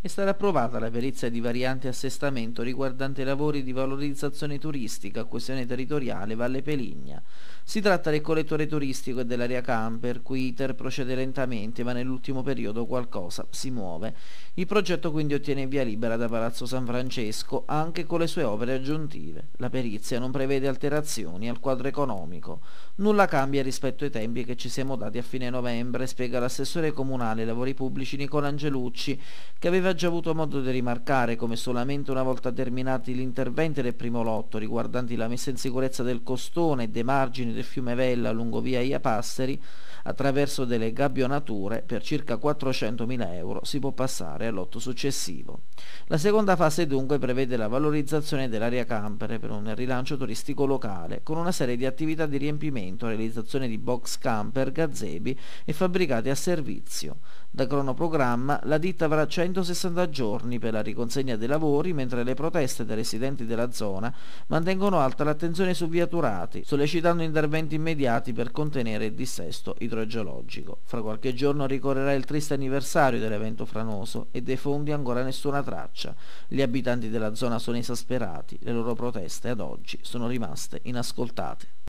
È stata approvata la perizia di variante assestamento riguardante i lavori di valorizzazione turistica a coesione territoriale Valle Peligna. Si tratta del collettore turistico e dell'area camper, cui iter procede lentamente, ma nell'ultimo periodo qualcosa si muove. Il progetto quindi ottiene via libera da Palazzo San Francesco, anche con le sue opere aggiuntive. La perizia non prevede alterazioni al quadro economico. Nulla cambia rispetto ai tempi che ci siamo dati a fine novembre, spiega l'assessore comunale ai lavori pubblici Nicola Angelucci, che aveva già avuto modo di rimarcare come solamente una volta terminati gli interventi del primo lotto riguardanti la messa in sicurezza del costone e dei margini del fiume Vella lungo via Ia Passeri, attraverso delle gabbionature, per circa 400.000 euro si può passare all'otto successivo. La seconda fase dunque prevede la valorizzazione dell'area campere per un rilancio turistico locale, con una serie di attività di riempimento, realizzazione di box camper, gazebi e fabbricati a servizio. Da cronoprogramma la ditta avrà 160 giorni per la riconsegna dei lavori, mentre le proteste dei residenti della zona mantengono alta l'attenzione su viaturati, sollecitando interventi immediati per contenere il dissesto idrogeologico. Fra qualche giorno ricorrerà il triste anniversario dell'evento franoso e dei fondi ancora nessuna traccia. Gli abitanti della zona sono esasperati, le loro proteste ad oggi sono rimaste inascoltate.